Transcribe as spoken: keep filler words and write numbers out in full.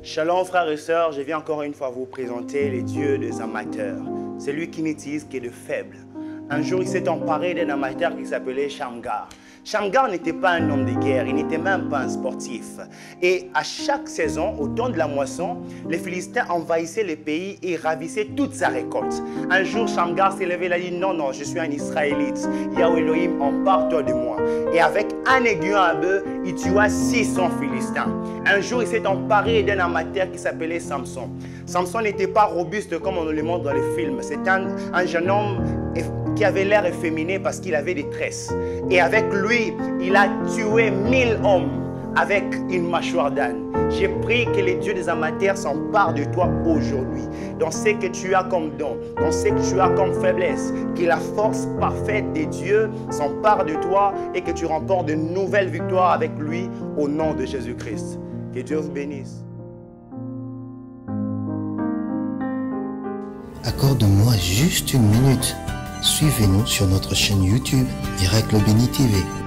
Shalom frères et sœurs, je viens encore une fois vous présenter les dieux des amateurs. C'est lui qui n'utilise que de faibles. Un jour, il s'est emparé d'un amateur qui s'appelait Shamgar. Shamgar n'était pas un homme de guerre, il n'était même pas un sportif. Et à chaque saison, au temps de la moisson, les Philistins envahissaient le pays et ravissaient toute sa récolte. Un jour, Shamgar s'est levé et a dit « Non, non, je suis un Israélite. Yahweh Elohim, empare-toi de moi. » Et avec un aiguillon à bœuf, il tua six cents Philistins. Un jour, il s'est emparé d'un amateur qui s'appelait Samson. Samson n'était pas robuste comme on le montre dans les films. C'est un, un jeune homme qui avait l'air efféminé parce qu'il avait des tresses. Et avec lui, il a tué mille hommes avec une mâchoire d'âne. J'ai pris que les dieux des amateurs s'emparent de toi aujourd'hui, dans ce que tu as comme don, dans ce que tu as comme faiblesse, que la force parfaite des dieux s'empare de toi et que tu remportes de nouvelles victoires avec lui au nom de Jésus-Christ. Que Dieu vous bénisse. Accorde-moi juste une minute. Suivez-nous sur notre chaîne YouTube, Miracle Béni T V.